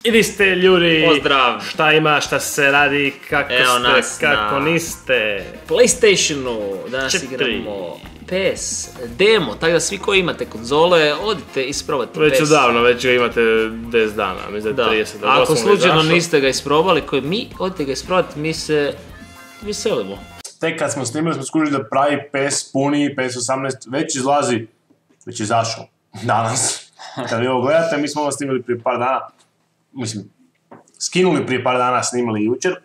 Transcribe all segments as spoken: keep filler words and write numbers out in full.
I di ste ljudi, Pozdrav. Šta ima, šta se radi, kako Evo ste, nas kako na niste. PlayStationu danas Četiri. igramo P S demo, tako da svi koji imate konzole, odite isprobati Već P S. odavno, već ga imate deset dana, mislim da je Da. trideset. Ako slučajno niste ga isprobali, koji mi, odite ga isprobati, mi se veselimo. Tek kad smo snimili smo skužili da pravi P S puni, P S osamnaest već izlazi, već je izašao danas. Kad vi ovo gledate, mi smo ovo snimili prije par dana, mislim, skinuli prije par dana, snimali jučer.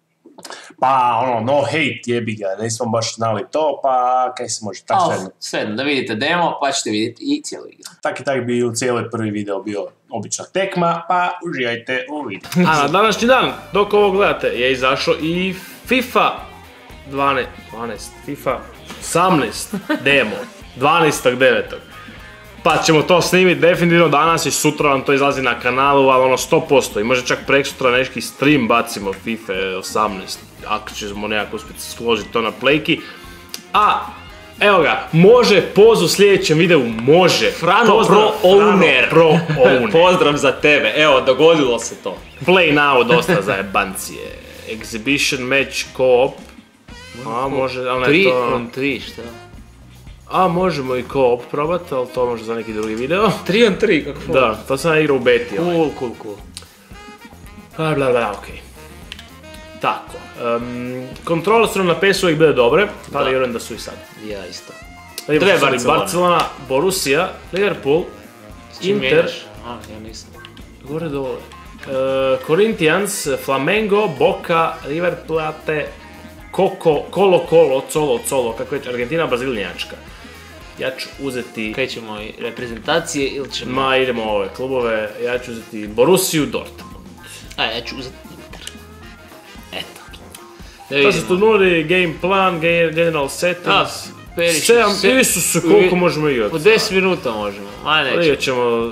Pa ono, no hate, jebi ga, nismo baš znali to, pa kaj se može, tako Oh, sve. sve, da vidite demo, pa ćete vidjeti i cijelu igru. Tak i tak bi u cijeloj prvi video bio obična tekma, pa uživajte u videu. A na današnji dan, dok ovo gledate, je izašao i FIFA dvanaest, dvanaest, FIFA osamnaest demo, dvanaestog devetog Pa ćemo to snimiti definitivno danas i sutra vam to izlazi na kanalu, ali ono sto posto i može čak preksutra neki stream bacimo FIFA osamnaest, ako ćemo nekako uspjeti složiti to na plejki. A, evo ga, može poz u sljedećem videu, može. Frano Pozdrav, Pro Owner. Frano Pro Owner. Pozdrav za tebe, evo, dogodilo se to. Play now, dosta za jebancije. Exhibition match co-op. A, može, ali ne tri to... on tri, šta? A, možemo i co-op probati, ali to može za neki drugi video. tri on tri, kako ful. Da, to sam ja igrao u beti. Ovaj. Cool, cool, cool. Bla, bla, bla, okej. Tako. Um, kontrole su nam na P S uvijek bile dobre, pa Da. vjerujem da su i sad. Ja isto. Dve Dve Barcelona. Barcelone. Barcelona, Borussia, Liverpool, S čim Inter, mijenjaš? A, ja nisam. gore dole. Uh, Corinthians, Flamengo, Boca, River Plate, Coco, Colo Colo, Colo Colo, kako je Argentina, Brazil, Njemačka. Ja ću uzeti... Krećemo i reprezentacije ili ćemo... Ma, idemo u ove klubove, ja ću uzeti Borussiju, Dortmund. A, ja ću uzeti Inter. Eto. Da To vidimo. su turniri, game plan, game, general A, settings. Perišić, Sedam, se- Isuse, koliko možemo igrati? Po deset minuta možemo. Ma Igat nećemo. ćemo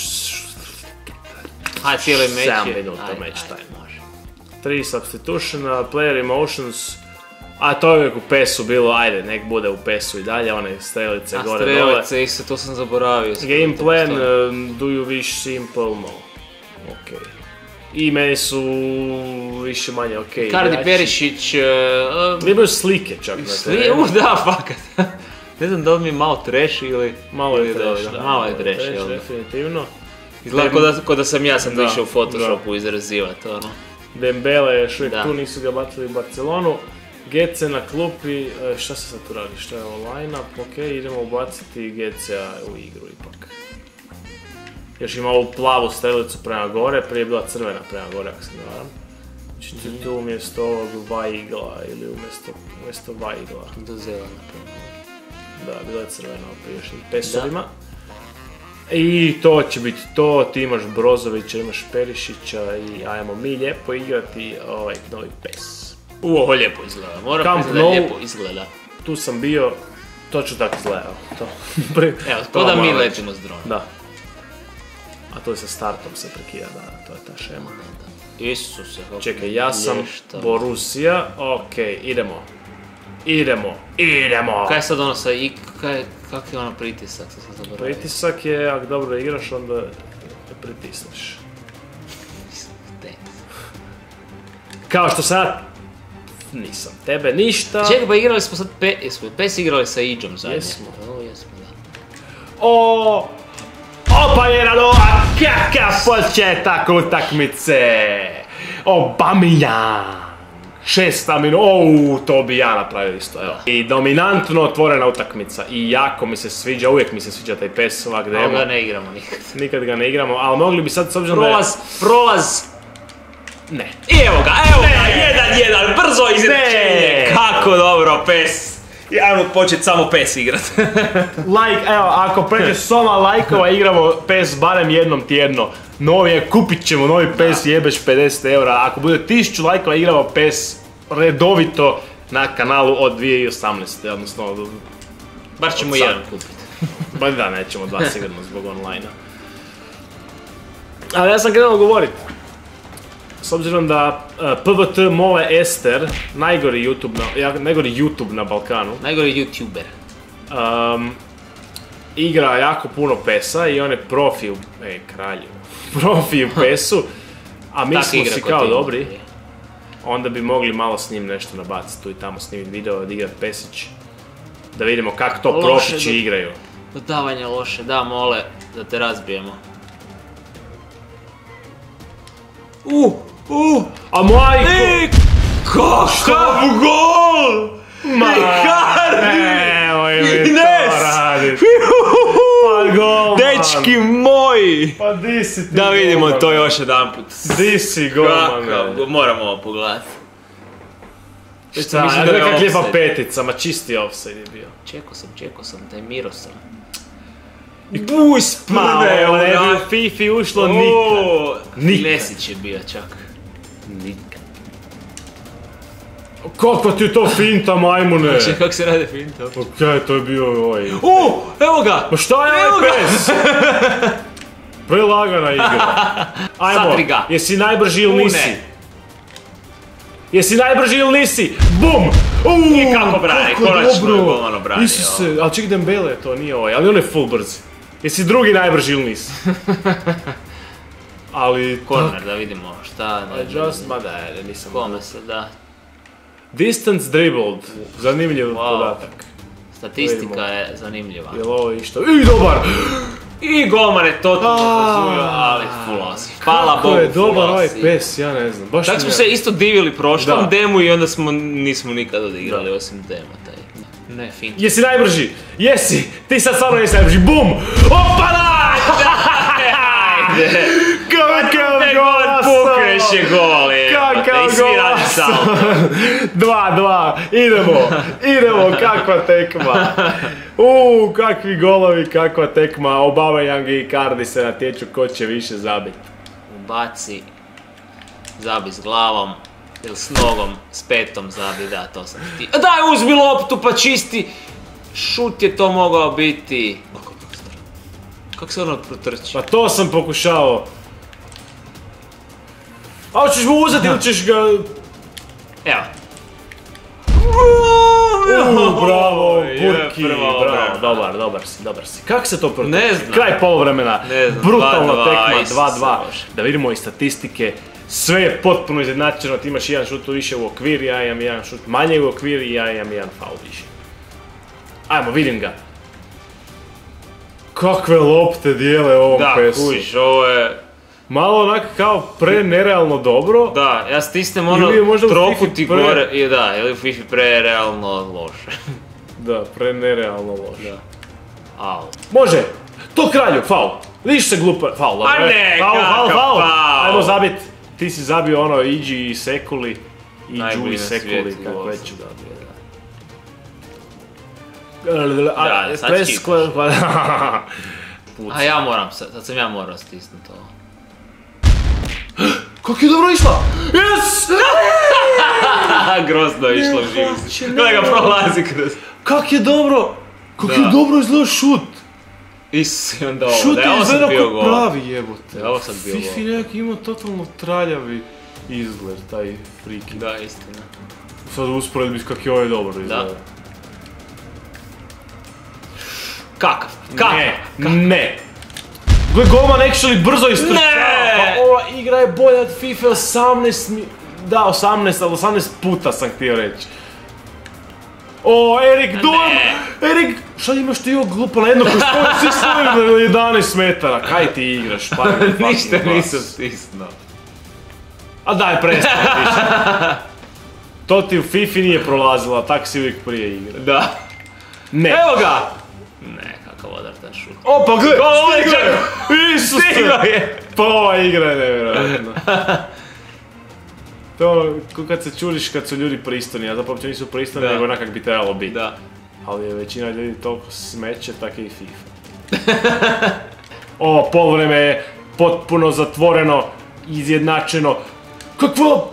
Hajde, cijeli meč sedam je- minuta ajde, match ajde, time. može. tri substitutiona, player emotions. A to je uvijek u P S-u bilo, ajde, nek bude u P S-u i dalje, one strelice A gore dole. strelice, isto to sam zaboravio. Game plan, Postoji. um, do you wish simple, no. Ok. I meni su više manje ok. Kardi igrači. Perišić... Uh, Imaju slike čak na Sli... terenu. U, da, fakat. Ne znam da li mi je malo trash ili... Malo je ili trash, dobro. da. Malo je trash, jel da? definitivno. Izgleda ko da, ko da sam ja sam Da, išao u Photoshopu izrazivati, ono. Dembele je još uvijek Da. tu, nisu ga bacili u Barcelonu. Gece na klupi, e, šta se sad tu radi, šta je ovo line-up, ok, idemo ubaciti Gecea u igru ipak. Još ima ovu plavu strelicu prema gore, prije je bila crvena prema gore ako se ne varam. Znači ti tu umjesto ovog Weigla ili umjesto, umjesto Weigla. Do zelena prema. Da, bila je crvena u priješnjim pesovima. I to će biti to, ti imaš Brozovića, imaš Perišića i ajmo mi lijepo igrati ovaj novi P S. U, ovo lijepo izgleda, moram Camp priznati da Nou. lijepo izgleda. Tu sam bio, točno tako izgledao. To. Pre- Evo, to ko da mi malo- letimo s dronom. Da. A to je sa startom se prekida, da, to je ta šema. Isuse, kako Čekaj, ja sam lješta. Borussia, okej, idemo. Idemo, idemo! Kaj je sad ono sa i... Kaj, kak je ono pritisak, sad sam zaboravio. Pritisak je, ako dobro igraš, onda pritisneš. Thanks. Kao što sad, nisam tebe ništa. Čekaj, pa igrali smo sad P... Jesmo P S igrali sa Iđom zadnje. Jesmo. O, jesmo, da. O, opa je Radova, kakav početak utakmice! Aubameyang! Šesta minuta, ouu, to bi ja napravio isto, evo. I dominantno otvorena utakmica i jako mi se sviđa, uvijek mi se sviđa taj P S ovak Ali demo. ga ne igramo nikad. Nikad ga ne igramo, ali mogli bi sad s obzirom da je... Prolaz, prolaz! Ne. I evo ga, evo ga, jedan, jedan, brzo izrečenje! Ne. Kako dobro, P S! I ajmo početi samo P S igrat. Like, evo, ako pređe soma lajkova igramo P S barem jednom tjedno. Novi je, kupit ćemo novi P S, jebeš pedeset eura. Ako bude tisuću lajkova igramo P S redovito na kanalu od dvije tisuće osamnaeste. Odnosno, Bar ćemo Od sad. jedan kupiti. ba da, nećemo dva sigurno zbog online-a. Ali ja sam krenuo govorit. S obzirom da uh, P V T Mole Ester, najgori YouTube na, ja- najgori YouTube na Balkanu, Najgori YouTuber. Um, igra jako puno P E S-a i on je profi u... Ej, kralju. Profi u P E S-u. A mi Tak smo igra si kod kao Tima. dobri, onda bi mogli malo s njim nešto nabaciti, tu i tamo snimiti video, odigrat Pesić. Da vidimo kako to Loše profići do- igraju. Dodavanje loše, da mole da te razbijemo. Uh, uh, A majko! Ej, kakav gol! Ma, Icardi! nemoj mi Ines! to radit. Pa golman! Dečki moji! Pa di si ti Da vidimo golman? to još jedan put. Di si golman? Kakav, moramo ovo pogledati. Šta, Mislim ja da je gledaj kak lijepa offside. petica, ma čisti offside je bio. Čekao sam, čekao sam, taj Miro sam. Buj s Ma, prve, ovo ne bi onak. u Fifi ušlo nikad. O, Nikad. Mesić je bio čak. Nikad. Kako ti to finta, majmune? Čekaj, kako se rade finta? Okej, to je bio ovaj... U, evo ga! Ma šta je Evo ovaj ga! pes? Prelagana igra. Ajmo, Satri ga. jesi najbrži ili U, nisi? ne. Jesi najbrži ili nisi? Bum! Uuu, I kako brani, konačno je golman obranio. Isuse, ali ček Dembele to nije ovaj, ali on je full brz. Jesi drugi najbrži ili nisi? Ali... Corner, da vidimo šta... I just, ma da, ne, nisam... Kome se da... Distance dribbled, zanimljiv Wow. podatak. Statistika je zanimljiva. Jel ovo išto? I dobar! I golman je totalno A, pozuio, ali fulosi. Hvala Kako Bogu, je dobar ovaj fulosi. pes, ja ne znam. Baš Tako mi smo je- se isto divili prošlom Da. demu i onda smo nismo nikad odigrali Da. osim dema taj. Ne, fin. Jesi najbrži? Jesi! Ti sad stvarno jesi najbrži, bum! Opala! Ajde! Kakav Te gol! god pukneš je gol, je. Kakav I svi gol! radi salto. Dva, dva, idemo, idemo, kakva tekma. Uuu, kakvi golovi, kakva tekma. Aubameyang i Icardi se natječu ko će više zabiti. Ubaci, zabi s glavom, ili s nogom, s petom zabi, da, to sam ti. A daj, uzmi loptu pa čisti! Šut je to mogao biti. Kako se ono protrči? Pa to sam pokušao. A hoćeš mu uzeti ili ćeš ga... Evo. Uuu, bravo, Je, Burki, prva bravo, obrana. dobar, dobar si, dobar si. Kako se to protrči? Ne znam. Kraj poluvremena, Ne znam, brutalna dva dva, tekma, isto dva se dva. može. Da vidimo i statistike, sve je potpuno izjednačeno, ti imaš jedan šut više u okvir, ja imam jedan šut manje u okvir i ja imam jedan faul više. Ajmo, vidim ga. Kakve lopte dijele ovom Da, pesu. kužiš, ovo je... Malo onak kao pre nerealno dobro. Da, ja stisnem ono Ili je možda u troputi Fifi pre- gore, i da, ili u Fifi pre realno loše. Da, pre nerealno loše. Au. Može! To kralju, faul! Viš se glupa, faul, dobro A je. ne, faul, faul, kakav faul! faul. Ajmo zabit, ti si zabio ono Iđi i Sekuli, Iđu Najbolji i na Sekuli, svijetu kako gol već. sam dobio, da. A, Da, sad pres čipaš. koja- koja- A ja moram, sad, sad sam ja morao stisnuti ovo. Kako je dobro išla! Yes! Grozno je išlo u živu. Hoće, Gledaj ga ne. prolazi kroz... Kak je dobro! Kak Da. je dobro izgleda šut! Isus, i onda ovo, Šut da je je ovo sad izgleda bio kao gol. pravi jebote. Da je ovo sad bio Fifi gol. nekak ima totalno traljavi izgled, taj friki. Da, istina. Sad usporedbi kak je ovaj dobro izgleda. Kakav, kakav, Ne, kakav. ne. Gle, golman actually brzo istrčava. Ne! Pa ova igra je bolja od FIFA osamnaest mi... Da, osamnaest, ali osamnaest puta sam htio reći. O, Erik Duan! Erik, šta imaš ti ovo glupo na jedno koji stoji, svi stoji na jedanaest metara. Kaj ti igraš? Pa Ništa nisam stisnuo. A daj, prestani više. To ti u FIFA nije prolazilo, a tak si uvijek prije igra. Da. Ne. Evo ga! Ne, kakav odar ta šut. Opa, gle! Gol, Stigao je! čekaj. Isuse! Stigao je! Pa ova igra je nevjerojatna. To je ono, ko kad se čudiš kad su ljudi pristojni, a zapravo uopće nisu pristojni, Da. nego onak kak bi trebalo biti. Da. Ali je većina ljudi toliko smeće, tak je i FIFA. O, poluvreme je potpuno zatvoreno, izjednačeno. Kakva...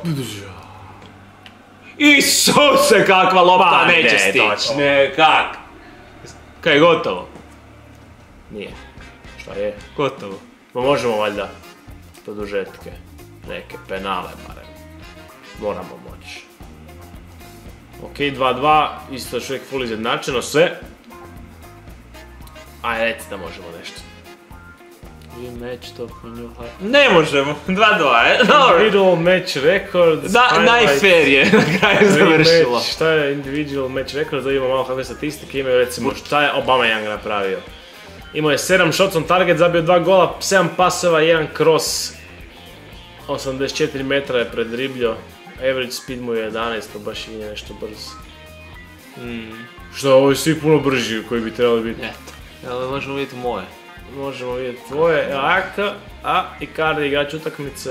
Isuse, kakva lopta, Pa ne, neće stići. točno. Ne, kak? Kaj, gotovo? Nije. Šta je? Gotovo. Ma možemo valjda produžetke, neke penale barem. Moramo moći. Ok, dva dva, isto još uvijek full izjednačeno sve. Aj, reci da možemo nešto. We match top new high. Ne možemo, dva dva, e, dobro. Individual match records. Da, najfair je na kraju završilo. Match, šta je individual match records, da vidimo malo kakve statistike imaju, recimo šta je Aubameyang napravio. Imao je sedam shots on target, zabio dva gola, sedam pasova, jedan cross. osamdeset četiri metra je predribljo, average speed mu je jedanaest, to baš i nije nešto brzo. Mm. Što, ovo je svi puno brži koji bi trebali biti. Eto, jel možemo vidjeti moje? Možemo vidjeti tvoje, a, a Icardi igrač utakmice.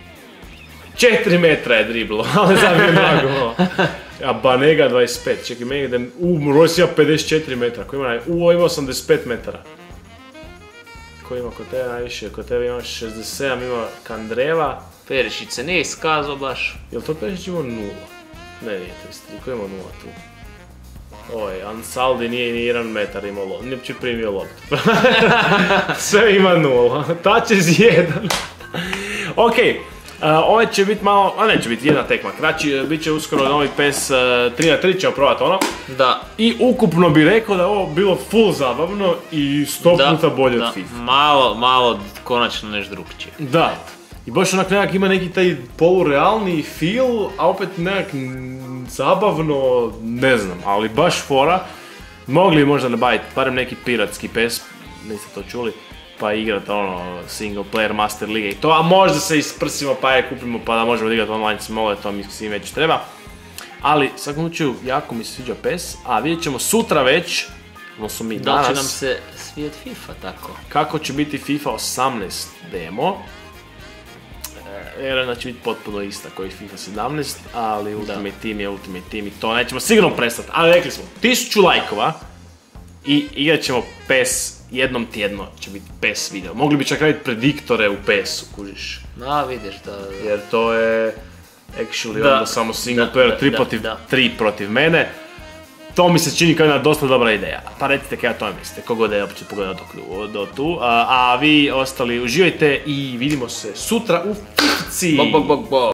četiri metra je driblo, ali zabio dva gola. A Banega dvadeset pet, čekaj meni da... U, Royce ima pedeset četiri metra, ko ima naj... U, ima osamdeset pet metara. Ko ima kod tebe najviše? Kod tebe ima šezdeset sedam, ima Kandreva. Perišić se nije iskazao baš. Jel to Perišić ima nula? Ne, nije trideset tri, ko ima nula tu? Oj, Ansaldi nije ni jedan metar imao loptu, nije uopće primio loptu. Sve ima nula, touches jedan. Okej, ovaj će biti malo, a neće biti jedna tekma kraći, bit će uskoro novi P E S tri na tri, ćemo probati ono. Da. I ukupno bi rekao da je ovo bilo full zabavno i sto puta bolje od FIFA. Malo, malo konačno nešto drugčije. Da. I baš onak nekak ima neki taj polurealni feel, a opet nekak zabavno, ne znam, ali baš fora. Mogli možda nabaviti barem neki piratski P E S, niste to čuli, pa igrat ono single player master liga i to, a možda se isprsimo pa je kupimo pa da možemo igrati online smole, to mi svim već treba. Ali, u svakom slučaju, jako mi se sviđa P E S, a vidjet ćemo sutra već, odnosno mi danas, da će nam se svijet FIFA tako. Kako će biti FIFA osamnaest demo. Vjerujem da će biti potpuno ista koji FIFA sedamnaest, ali Ultimate Team je Ultimate Team i to nećemo sigurno prestati. Ali rekli smo, tisuću lajkova i igrat ćemo P E S jednom tjedno, će biti P E S video. Mogli bi čak raditi prediktore u P E S-u, kužiš. Da, vidiš da... Jer to je actually onda samo single player, tri protiv tri protiv mene. To mi se čini kao jedna dosta dobra ideja. Pa recite kaj ja to mislite, kogod je opće pogledao do tu. A vi ostali uživajte i vidimo se sutra u Fifci. Bog, bog, bog, bog.